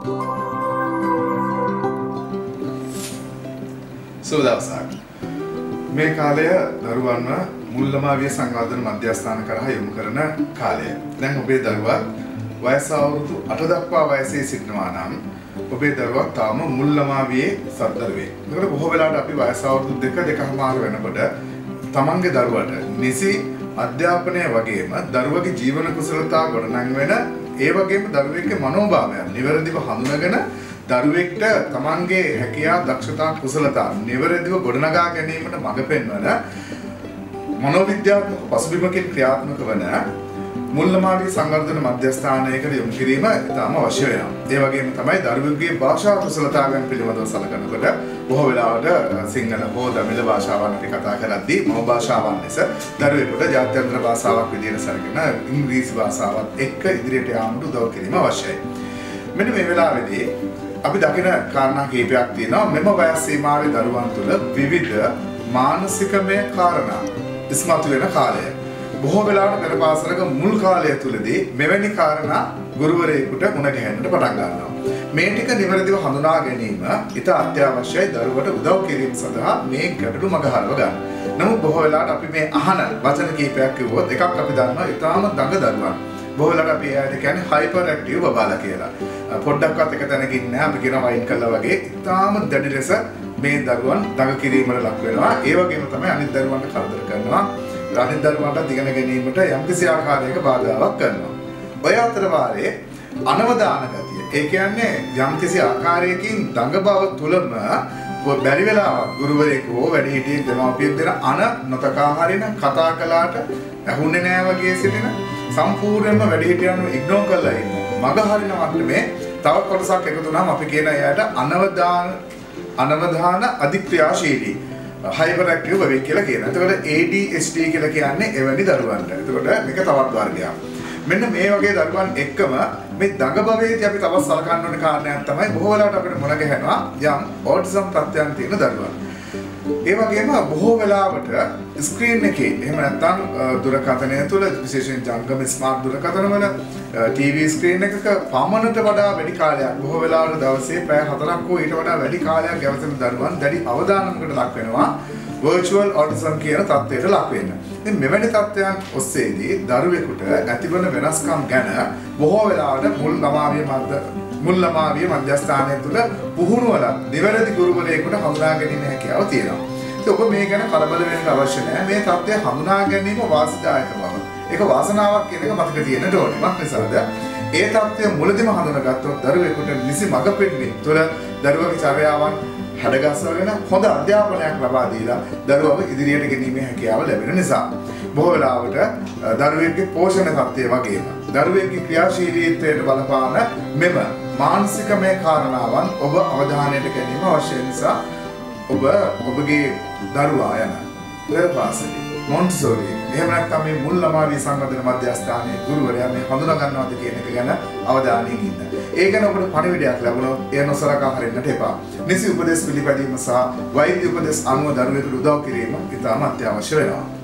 සුබ දවසක්. මේ කාලය දරුවන්ව මුල්ලමාවිය සංවර්ධන මධ්‍යස්ථාන කරා යොමු කරන කාලය. දැන් ඔබේ දරුවා වයස අවුරුදු 8 දක්වා වයසේ සිටිනවා නම් ඔබේ දරුවා තාම මුල්ලමාවියේ සද්දරුවේ. ඒකට බොහෝ වෙලාවට අපි වයස අවුරුදු 2.5 වෙනකොට තමන්ගේ දරුවට නිසි අධ්‍යාපනය වගේම දරුවගේ ජීවන කුසලතා ගොඩනංවන ඒ වගේම දරුවෙක්ගේ මනෝභාවයන් නිවැරදිව හඳුනගෙන දරුවෙක්ට තමන්ගේ හැකියා දක්ෂතා කුසලතා නිවැරදිව ගොඩනගා ගැනීමට මඟ පෙන්වන මනෝවිද්‍යාත්මක පසුබිමකින් ක්‍රියාත්මක වන මුල්ලමාවිය සංවර්ධන මධ්‍යස්ථානයකට යොමු කිරීම ඉතාම අවශ්‍ය වෙනවා. ඒ වගේම තමයි දරුවෙකුගේ භාෂා කුසලතාවන් පිළිබඳව සලකනකොට බොහෝ වෙලාවට සිංහල හෝ දමිළ භාෂාවන් අපි කතා කරද්දී මව භාෂාවන් ලෙස දරුවෙකුට ජාත්‍යන්තර භාෂාවක් විදිහට සැලකෙන ඉංග්‍රීසි භාෂාවත් එක්ක ඉදිරියට යාමට උදව් කිරීම අවශ්‍යයි. මෙන්න මේ වෙලාවේදී අපි දකින කාරණා කීපයක් තියෙනවා. මෙම වයස් සීමාවේ දරුවන් තුළ විවිධ මානසිකමය කාරණා ඉස්මතු වෙන කාලය. බොහෝ වෙලාවට පෙර පාසලක මුල් කාලය තුලදී මෙවැනි කාරණා ගුරුවරයෙකුට මුණ ගැහෙන්නට පටන් ගන්නවා. මේ ටික නිවැරදිව හඳුනා ගැනීම ඉතා අත්‍යවශ්‍යයි දරුවට උදව් කිරීම සඳහා මේ ගැටලු මගහරව ගන්න. නමුත් බොහෝ වෙලාවට අපි මේ අහන වචන කීපයක් කිව්වොත් එකක් අපි දන්නවා ඊටාම දඟ දරුවන්. බොහෝ වෙලාවට අපි එයාට කියන්නේ හයිපර් ඇක්ටිව් බබාලා කියලා. පොඩ්ඩක්වත් එක තැනක ඉන්නේ නැහැ. අපි කියන වයින් කළා වගේ ඊටාම දැඩි ලෙස මේ දරුවන් දඟ කිරීමට ලක් වෙනවා. ඒ වගේම තමයි අනිත් දරුවන්ට කරදර කරනවා. අනිත් දරුවන්ට ඉගෙන ගැනීමට යම්කිසි ආකාරයක බාධාවක් කරනවා. ඔය අතර වාරයේ අනවදාන ගතිය. ඒ කියන්නේ යම්කිසි ආකාරයකින් දඟ බව තුලම බැරි වෙලාවක් ගුරුවරයෙකු හෝ වැඩිහිටියෙක් දෙමාපියෙක් දෙන නොතකා හරින කතා කළාට ඇහුන්නේ නැහැ වගේ සිටින සම්පූර්ණයෙන්ම වැඩිහිටියන්ව ඉග්නෝර් කරලා ඉන්න. මග හරින මට්ටමේ තව කොටසක් එකතු වුණාම අපි කියන එයාට අනවදාන අධික්‍රියාශීලී හයිපර් ඇක්ටිව් බබෙක් කියලා කියනවා. එතකොට ADHD කියලා කියන්නේ එවැනි දරුවන්ට. එතකොට මේක තවත් වර්ගයක්. මෙන්න මේ වගේ දරුවන් එක්කම මේ දඟ භවයේදී අපි තවත් සලකන්න ඕන කාරණයක් තමයි බොහෝ වෙලාවට අපිට මුණ ගැහෙනවා යම් ඔටිසම් තත්ත්වයන් තියෙන දරුවන්. ඒ වගේම බොහෝ වෙලාවට ස්ක්‍රීන් එකේ එහෙම නැත්නම් දුරකථනය තුළ විශේෂයෙන් ජංගම ස්මාර්ට් දුරකථන වල TV ස්ක්‍රීන් එකක පමණට වඩා වැඩි කාලයක් බොහෝ වෙලාවට දවසේ පැය 4ක් හෝ ඊට වඩා වැඩි කාලයක් ගැවසෙන දරුවන් දැඩි අවධානමකට ලක් වෙනවා virtual autism කියන තත්ත්වයට ලක් වෙන්න. ඉතින් මෙවැනි තත්ත්වයන් ඔස්සේදී දරුවෙකුට ඇතිවන වෙනස්කම් ගැන බොහෝ වෙලාවට මුල්ලමාවිය මධ්‍යස්ථානය තුළ පුහුණුවල නිවැරදි ගුරුවරයෙකුට හඳුනා ගැනීම හැකියාව තියෙනවා. ඉතින් ඔබ මේ ගැන කලබල වෙන්න අවශ්‍ය නැහැ. මේ තත්ත්වය හඳුනා ගැනීම වාසිදායක බව. ඒක වාසනාවක් කියන එක මතක තියෙන්න ඕනේ. මක් නිසාද? ඒ තත්ත්වය මුලදීම හඳුනාගත්තොත් දරුවෙකුට නිසි මඟ පෙන්වීම තුළ දරුවගේ චර්යාවන් හැඩගස්වගෙන හොඳ අධ්‍යාපනයක් ලබා දීලා දරුවව ඉදිරියට ගෙනීමේ හැකියාව ලැබෙන නිසා බොහෝ වෙලාවට දරුවෙක්ගේ පෝෂණ තත්ත්වය වගේම දරුවෙක්ගේ ක්‍රියාශීලීත්වයට බලපාන මෙම මානසිකමය කාරණාවන් ඔබ අවධානයට ගැනීම අවශ්‍ය නිසා ඔබ ඔබගේ දරුවා යන පෙර පාසලේ මොන්ටිසෝරි එහෙම නැත්නම් මේ මුල්ලමාවිය සංවර්ධන මධ්‍යස්ථානයේ ගුරුවරයා මේ හඳුනා ගන්නවද කියන එක ගැන අවධානයෙන් ඉන්න. ඒ ගැන ඔබට පණිවිඩයක් ලැබුණොත් එය නොසලකා හරින්නට එපා. නිසි උපදෙස් පිළිපැදීම සහ වෛද්‍ය උපදෙස් අනුව දරුවෙකුට උදව් කිරීම ඉතාම අත්‍යවශ්‍ය වෙනවා.